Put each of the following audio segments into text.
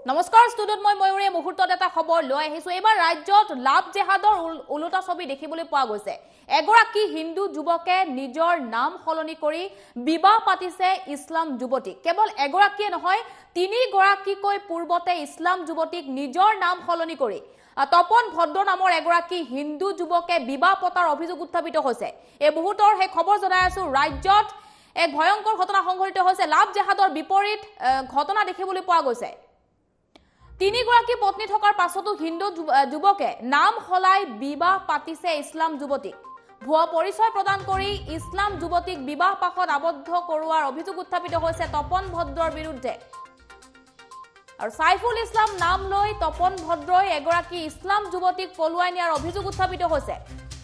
নমস্কাৰ ষ্টুডিঅ'ত মই ময়ূৰী মুহূৰ্তত এটা খবৰ লৈ আহিছো এবাৰ ৰাজ্যত লাভ জেহাদৰ উলটা ছবি দেখিবলৈ পোৱা গৈছে এগৰাকী হিন্দু যুৱকে নিজৰ নাম সলনি কৰি বিবাহ পাতিছে ইছলাম যুৱতীক কেৱল এগৰাকীয়ে নহয় তিনি গৰাকীকৈ পূৰ্বতে ইছলাম যুৱতীক নিজৰ নাম সলনি কৰি তপন ভদ্ৰ নামৰ এগৰাকী হিন্দু যুৱকে বিবাহ পতাৰ অভিযোগ উত্থাপিত হৈছে এই মুহূৰ্তৰ হে খবৰ জনাই আছো ৰাজ্যত এক ভয়ংকৰ ঘটনা সংঘটিত হৈছে লাভ জেহাদৰ বিপৰীত ঘটনা দেখিবলৈ পোৱা গৈছে তিনি গৰাকী পত্নী থকাৰ পাছতো হিন্দু যুৱকে নাম হলাই বিবাহ পাতিছে ইছলাম যুৱতীক ভুৱা পৰিচয় প্ৰদান কৰি ইছলাম যুৱতীক বিবাহ পাশত আবদ্ধ কৰোৱাৰ অভিযোগ উত্থাপিত হৈছে তপন ভদ্ৰৰ বিৰুদ্ধে আৰু সাইফুল ইছলাম নাম লৈ তপন ভদ্ৰই এগৰাকী ইছলাম যুৱতীক পলুৱাই নিয়াৰ অভিযোগ উত্থাপিত হৈছে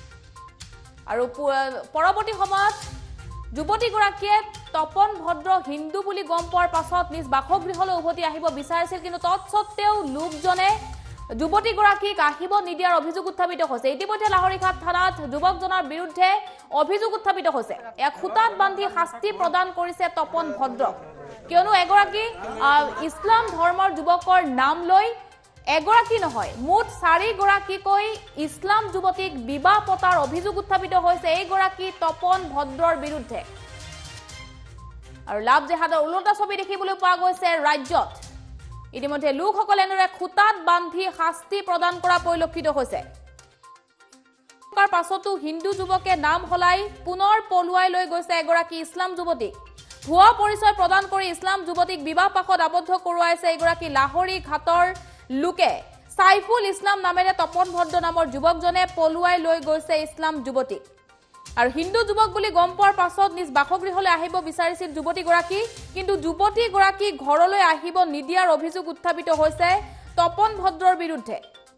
আৰু পৰৱৰ্তী সময়ত যুৱতীগৰাকীয়ে তপন ভদ্ৰ হিন্দু বুলি গম পোৱাৰ পাছত নিজ বাসগৃহলৈ উভতি আহিব বিচাৰিছিল কিন্তু তৎসত্ত্বেও লোকজনে যুৱতীগৰাকীক আহিব নিদিয়াৰ অভিযোগ উত্থাপিত হৈছে ইতিমধ্যে লাহৰীঘাট থানাত যুৱকজনৰ বিৰুদ্ধে অভিযোগ উত্থাপিত হৈছে এক খুটাত বান্ধি শাস্তি প্ৰদান কৰিছে তপন ভদ্ৰক কিয়নো এগৰাকী ইছলাম ধৰ্মৰ যুৱকৰ নাম লৈ এগৰাকী নহয় মুঠ 4 গৰাকীকৈ ইছলাম যুৱতীক বিবাহ পতাৰ অভিযোগ উত্থাপিত হৈছে এইগৰাকী তপন ভদ্ৰৰ বিৰুদ্ধে আৰু লাভ জেহাদৰ উলটা ছবি দেখিবলৈ পোৱা গৈছে ৰাজ্যত ইতিমধ্যে লোকসকলে এনেদৰে খুটাত বান্ধি শাস্তি প্ৰদান কৰা পৰিলক্ষিত হৈছে তাৰ পাছতো হিন্দু যুৱকে নাম হলাই পুনৰ পলুৱাই লৈ গৈছে এগৰাকী ইছলাম যুৱতীক ভুৱা পৰিচয় প্ৰদান কৰি ইছলাম যুৱতীক বিবাহ পাশত আবদ্ধ কৰোৱাইছে এগৰাকী লাহৰী ঘাটৰ লোকে সাইফুল ইছলাম নামেৰে তপন ভদ্ৰ নামৰ যুৱকজনে পলুৱাই লৈ গৈছে ইছলাম যুৱতীক আৰু হিন্দু যুৱক বুলি গম পোৱাৰ পাছত নিজ বাসগৃহলৈ আহিব বিচাৰিছিল যুৱতীগৰাকী কিন্তু যুৱতীগৰাকী ঘৰলৈ আহিব নিদিয়াৰ অভিযোগ উত্থাপিত হৈছে তপন ভদ্ৰৰ বিৰুদ্ধে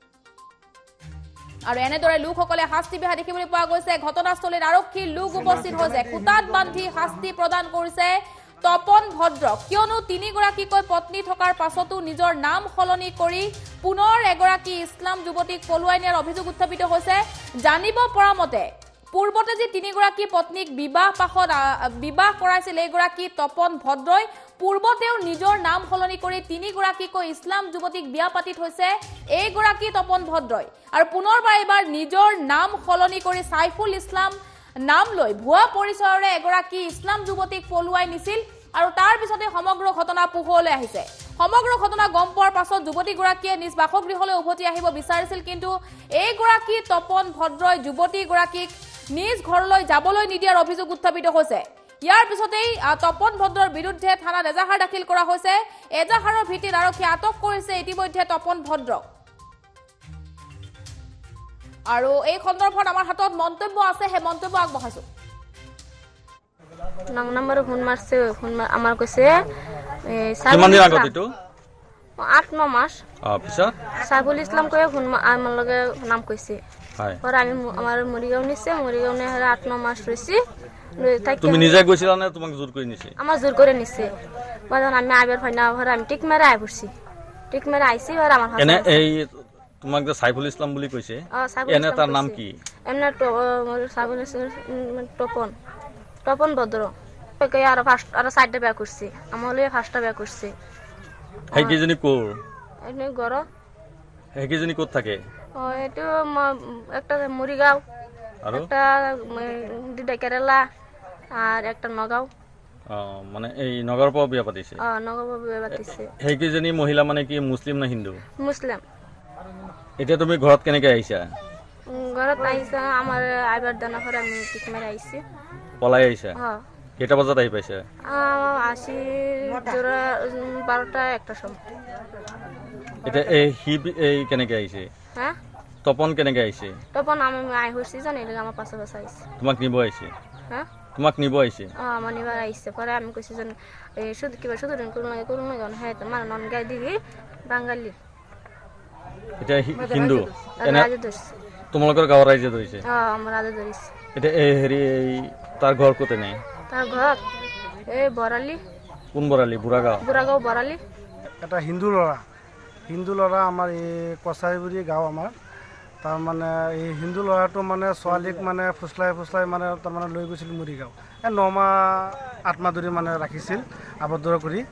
আৰু এনেদৰে লোকসকলে শাস্তি বিহা দেখিবলৈ পোৱা গৈছে ঘটনাস্থলীত আৰক্ষী লোক উপস্থিত হৈছে খুটাত বান্ধি শাস্তি প্ৰদান কৰিছে তপন ভদ্ৰ কিয়নো তিনি গৰাকীকৈ পত্নী থকাৰ পাছতো নিজৰ নাম সলনি কৰি পুনৰ এগৰাকী ইছলাম যুৱতীক পলুৱাই নিয়াৰ অভিযোগ উত্থাপিত হৈছে জানিব পৰা মতে পূৰ্বতে যে তিনি গৰাকী পত্নীক বিবাহ পাশত বিবাহ কৰাইছিল এগৰাকী তপন ভদ্ৰই পূৰ্বতেও নিজৰ নাম সলনি কৰি তিনি গৰাকীকৈ ইছলাম যুৱতীক বিয়া পাতি থৈছে এইগৰাকী তপন ভদ্ৰই আৰু পুনৰবাৰ এবাৰ নিজৰ নাম সলনি কৰি সাইফুল ইছলাম নাম লৈ ভুৱা পৰিচয়ৰে এগৰাকী ইছলাম যুৱতীক পলুৱাই নিছিল আৰু তাৰ পিছতে সমগ্ৰ ঘটনা পোহৰলৈ আহিছে সমগ্ৰ ঘটনা গম পোৱাৰ পাছত যুৱতীগৰাকীয়ে নিজ বাসগৃহলৈ উভতি আহিব বিচাৰিছিল কিন্তু এইগৰাকী তপন ভদ্ৰই যুৱতীগৰাকীক নিজ ঘৰলৈ যাবলৈ নিদিয়াৰ অভিযোগ উত্থাপিত হৈছে ইয়াৰ পিছতেই তপন ভদ্ৰৰ বিৰুদ্ধে থানাত এজাহাৰ দাখিল কৰা হৈছে এজাহাৰৰ ভিত্তিত আৰক্ষী আটক কৰিছে ইতিমধ্যে তপন ভদ্ৰক আৰু এই সন্দৰ্ভত আমাৰ হাতত মন্তব্য আছে হে মন্তব্য আগবঢ়াইছো নং নম্বৰ ফোন মাৰছে আমাৰ কৈছে কিমান দিন আগত এটো 8-9 মাস পিছত সাইফুল ইছলাম কয়ে ফোন আমাৰ লগে নাম কৈছে হয় আৰু আমি আমাৰ মৰিগাঁও নিছে মৰিগাঁও নে 8-9 মাস ৰৈছি তুমি নিজে গৈছিলা নে তোমাক জোৰ কৰি নিছে আমাৰ জোৰ কৰি নিছে বাজান আমি আইবৰ ফাইনা ঘৰ আমি টিক মাৰা আইবৰছি টিক মাৰা আইছি আৰু আমাৰ এনে এই তোমাক যে সাইফুল ইছলাম বুলি কৈছে এনে তাৰ নাম কি এনে সাইফুল ইছলাম তপন ভদ্র কই আর ফার্স্ট আর সাইডে ব্যাক করছি আমলে ফার্স্টটা ব্যাক করছি এই কিজনি কোর এনে গর এই কিজনি কোত থাকে ও এটো একটা মরিগাঁও আর একটা দিদা কেরালা আর একটা নগাঁও মানে এই নগর পর বিয়া পাতিছে নগর পর বিয়া পাতিছে এই কিজনি মহিলা মানে কি মুসলিম না হিন্দু মুসলিম এটা তুমি ঘৰত কেনেকৈ আহিছা ঘৰত আইছা আমাৰ আইবাৰ দানা ঘৰ আমি টিক মাৰি আইছি পলাই আহিছা কেইটা বজাত আহি পাইছা আসি জোৰা 12টা-1টা সময় এটা এই কেনেকৈ আহিছে হ্যাঁ তপন কেনেকৈ আহিছে তপন আমি আই হইছি জানি আমার পাশে পাশে আইছে তোমাক নিব আহিছে হ্যাঁ তোমাক নিব আহিছে আমার নিবার আইছে পরে আমি কইছি যেন শুধু কিবা শুধু করুন গন হ্যাঁ তোমার নন গাই দিবি বাঙালি এটা হিন্দু তোমালোকৰ গাঁৱৰ ৰাইজে ধৰিছে আমাৰ ৰাইজে ধৰিছে এটা হেৰি তাৰ ঘৰ কোতে নাই তাৰ ঘৰ এই বৰালি কোন বৰালি বুঢ়াগাঁও বৰালি এটা হিন্দু ল'ৰা আমাৰ এই কছাৰীগুৰি গাঁও আমাৰ তাৰ মানে এই হিন্দু ল'ৰাটো মানে ছোৱালীক মানে ফুচলাই মানে তাৰমানে লৈ গৈছিল মৰিগাঁও 9 মাহ 8 মাহ ধৰি মানে ৰাখিছিল আবদ্ধ কৰি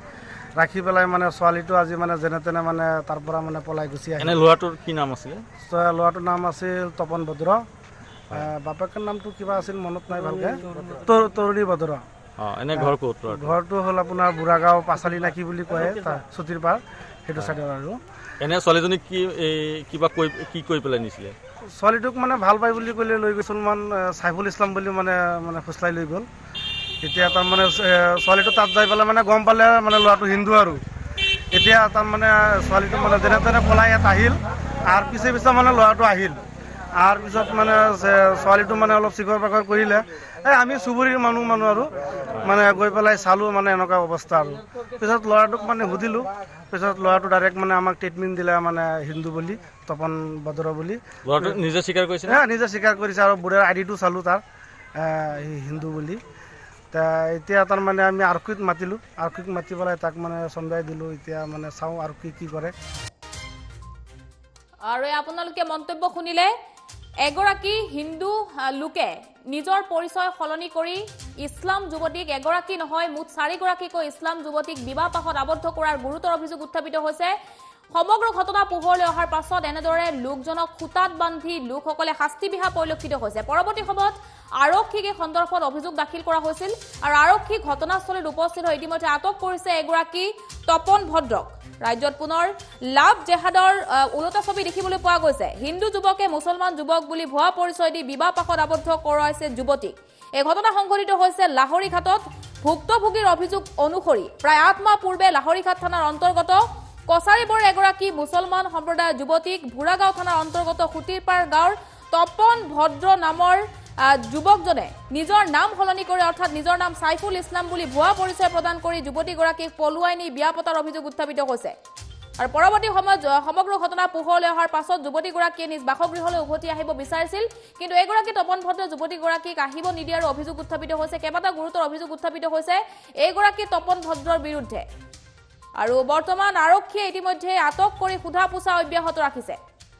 ৰাখি পেলাই মানে ছোৱালীটো আজি মানে যেনে তেনে মানে তাৰ পৰা মানে পলাই গুচি আহিল। এনে ল'ৰাটোৰ কি নাম আছিলে? ল'ৰাটোৰ নাম আছিল তপন ভদ্ৰ, বাপেকৰ নামটো কিবা আছিল মনত নাই ভালকে, তৰুণী ভদ্ৰ। এনে ঘৰ ক'ত? ঘৰটো হ'ল আপোনাৰ বুঢ়াগাঁও পাচালি নাকি বুলি কয়, চুটিৰ পাৰ সেইটো চাইডৰ। আৰু এনে ছোৱালীজনীক কিবা কি কৈ পেলাই নিছিলে? ছোৱালীটোক মানে ভাল পাই বুলি ক'লে লৈ গৈছিল, চাইফুল ইছলাম বুলি মানে ফুচলাই লৈ গ'ল। এতিয়া তাৰমানে ছোৱালীটো তাত যাই পেলাই মানে গম পালে মানে ল'ৰাটো হিন্দু। আৰু এতিয়া তাৰমানে ছোৱালীটো মানে যেনে তেনে পলাই ইয়াত আহিল, আৰু পিছে মানে ল'ৰাটো আহিল। আৰু পিছত মানে ছোৱালীটো মানে অলপ চিকৰ বাকৰ কৰিলে, আমি চুবুৰীৰ মানুহ আৰু মানে গৈ পেলাই চালোঁ মানে এনেকুৱা অৱস্থা। আৰু পিছত ল'ৰাটোক মানে সুধিলোঁ, পিছত ল'ৰাটো ডাইৰেক্ট মানে আমাক ট্ৰিটমেণ্ট দিলে মানে হিন্দু বুলি, তপন ভদ্ৰ বুলি। ল'ৰাটো নিজে স্বীকাৰ কৰিছে? নিজে স্বীকাৰ কৰিছে, আৰু বুঢ়াৰ আইডিটো চালোঁ তাৰ হিন্দু বুলি। এতিয়া তাৰমানে আমি আৰক্ষীক মাতিলোঁ, আৰক্ষীক মাতি পেলাই তাক মানে চমজাই দিলোঁ। এতিয়া মানে চাওঁ আৰু কি কৰে। আৰু আপোনালোকে মন্তব্য শুনিলে, এগৰাকী হিন্দু লোকে নিজৰ পৰিচয় সলনি কৰি ইছলাম যুৱতীক, এগৰাকী নহয় মুঠ 4 গৰাকীকৈ ইছলাম যুৱতীক বিবাহ পাশত আবদ্ধ কৰাৰ গুৰুতৰ অভিযোগ উত্থাপিত হৈছে। সমগ্ৰ ঘটনা পোহৰলৈ অহাৰ পাছত এনেদৰে লোকজনক খুটাত বান্ধি লোকসকলে শাস্তি বিহা পৰিলক্ষিত হৈছে। পৰৱৰ্তী সময়ত আৰক্ষীক এই সন্দৰ্ভত অভিযোগ দাখিল কৰা হৈছিল, আৰু আৰক্ষী ঘটনাস্থলীত উপস্থিত হৈ ইতিমধ্যে আটক কৰিছে এগৰাকী তপন ভদ্ৰক। ৰাজ্যত পুনৰ লাভ জেহাদৰ ওলোটা ছবি দেখিবলৈ পোৱা গৈছে। হিন্দু যুৱকে মুছলমান যুৱক বুলি ভুৱা পৰিচয় দি বিবাহ পাশত আবদ্ধ কৰাইছে যুৱতীক। এই ঘটনা সংঘটিত হৈছে লাহৰীঘাটত। ভুক্তভোগীৰ অভিযোগ অনুসৰি প্ৰায় 8 মাহ পূৰ্বে লাহৰীঘাট থানাৰ অন্তৰ্গত কছাৰীবৰ এগৰাকী মুছলমান সম্প্ৰদায়ৰ যুৱতীক বুঢ়াগাঁও থানাৰ অন্তৰ্গত খুটিৰপাৰ গাঁৱৰ তপন ভদ্ৰ নামৰ যুৱকজনে নিজৰ নাম সলনি কৰি, অৰ্থাৎ নিজৰ নাম চাইফুল ইছলাম বুলি ভুৱা পৰিচয় প্ৰদান কৰি যুৱতীগৰাকীক পলুৱাই নি বিয়া পতাৰ অভিযোগ উত্থাপিত হৈছে। আৰু পৰৱৰ্তী সময়ত সমগ্ৰ ঘটনা পোহৰলৈ অহাৰ পাছত যুৱতীগৰাকীয়ে নিজ বাসগৃহলৈ উভতি আহিব বিচাৰিছিল, কিন্তু এগৰাকী তপন ভদ্ৰ যুৱতীগৰাকীক আহিব নিদিয়াৰ অভিযোগ উত্থাপিত হৈছে। কেইবাটাও গুৰুতৰ অভিযোগ উত্থাপিত হৈছে এইগৰাকী তপন ভদ্ৰৰ বিৰুদ্ধে। আৰু বৰ্তমান আৰক্ষীয়ে ইতিমধ্যে আটক কৰি সোধা পোছা অব্যাহত ৰাখিছে।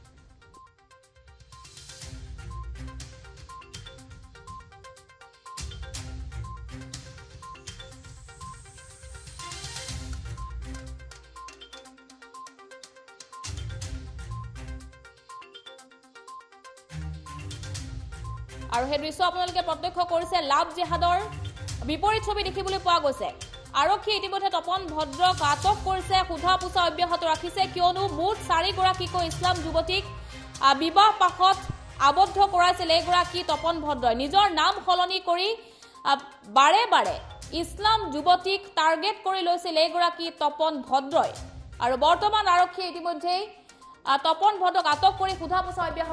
আৰু সেই দৃশ্য আপোনালোকে প্ৰত্যক্ষ কৰিছে। লাভ জেহাদৰ বিপৰীত ছবি দেখিবলৈ পোৱা গৈছে। আৰক্ষীয়ে ইতিমধ্যে তপন ভদ্ৰক আটক কৰিছে, সোধা পোছা অব্যাহত ৰাখিছে, কিয়নো মুঠ 4 গৰাকীকৈ ইছলাম যুৱতীক বিবাহ পাশত আবদ্ধ কৰাইছিল এগৰাকী তপন ভদ্ৰই। নিজৰ নাম সলনি কৰি বাৰে বাৰে ইছলাম যুৱতীক টাৰ্গেট কৰি লৈছিল এগৰাকী তপন ভদ্ৰই। আৰু বৰ্তমান আৰক্ষীয়ে ইতিমধ্যে তপন ভদ্ৰক আটক কৰি সোধা পোছা অব্যাহত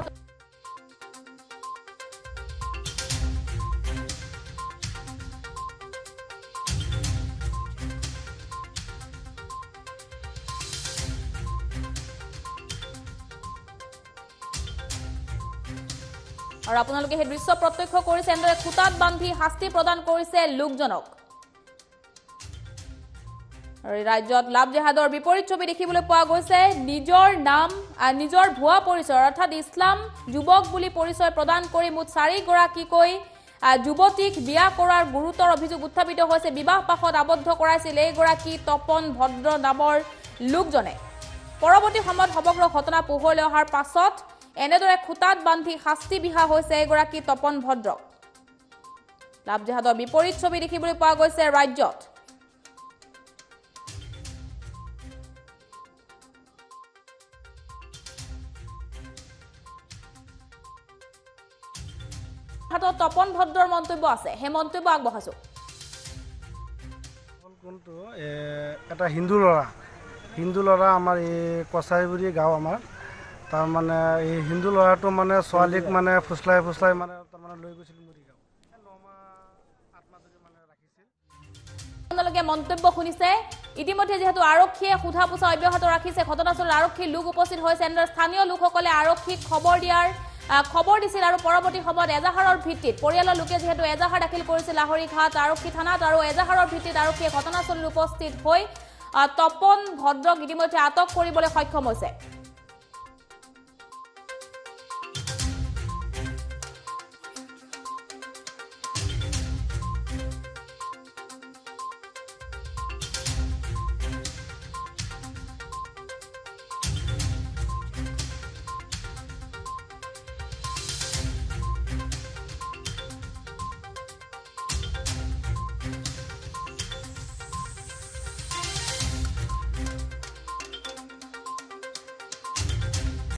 আৰু আপোনালোকে সেই দৃশ্য প্ৰত্যক্ষ কৰিছে। এনেদৰে খুটাত বান্ধি শাস্তি প্ৰদান কৰিছে লোকজনক। আৰু ৰাজ্যত লাভ জেহাদৰ বিপৰীত ছবি দেখিবলৈ পোৱা গৈছে। নিজৰ নাম, নিজৰ ভুৱা পৰিচয় অৰ্থাৎ ইছলাম যুৱক বুলি পৰিচয় প্ৰদান কৰি মুঠ 4 গৰাকীকৈ যুৱতীক বিয়া কৰাৰ গুৰুতৰ অভিযোগ উত্থাপিত হৈছে। বিবাহ পাশত আবদ্ধ কৰাইছিল এইগৰাকী তপন ভদ্ৰ নামৰ লোকজনে। পৰৱৰ্তী সময়ত সমগ্ৰ ঘটনা পোহৰলৈ অহাৰ পাছত এনেদৰে খুটাত বান্ধি শাস্তি বিহা হৈছে এগৰাকী তপন ভদ্ৰক। লাভ জেহাদৰ বিপৰীত ছবি দেখিবলৈ পোৱা গৈছে ৰাজ্যত। হাতত তপন ভদ্ৰৰ মন্তব্য আছে, সেই মন্তব্য আগবঢ়াইছো। কোনটো এটা হিন্দু ল'ৰা আমাৰ এই কছাৰীগুৰি গাঁও আমাৰ, তাৰমানে এই হিন্দু ল'ৰাটো মানে ছোৱালীক মানে ফুচলাই মানে তাৰমানে লৈ গৈছিল মৰিগাঁও। 9 মাহ 8 মাহ ধৰি মানে ৰাখিছিল। আপোনালোকে মন্তব্য শুনিছে। ইতিমধ্যে যিহেতু আৰক্ষীয়ে সোধা পোছা অব্যাহত ৰাখিছে, ঘটনাস্থলত আৰক্ষীৰ লোক উপস্থিত হৈছে। এনেদৰে স্থানীয় লোকসকলে আৰক্ষীক খবৰ দিছিল, আৰু পৰৱৰ্তী সময়ত এজাহাৰৰ ভিত্তিত পৰিয়ালৰ লোকে যিহেতু এজাহাৰ দাখিল কৰিছিল লাহৰীঘাট আৰক্ষী থানাত, আৰু এজাহাৰৰ ভিত্তিত আৰক্ষীয়ে ঘটনাস্থলীত উপস্থিত হৈ তপন ভদ্ৰক ইতিমধ্যে আটক কৰিবলৈ সক্ষম হৈছে।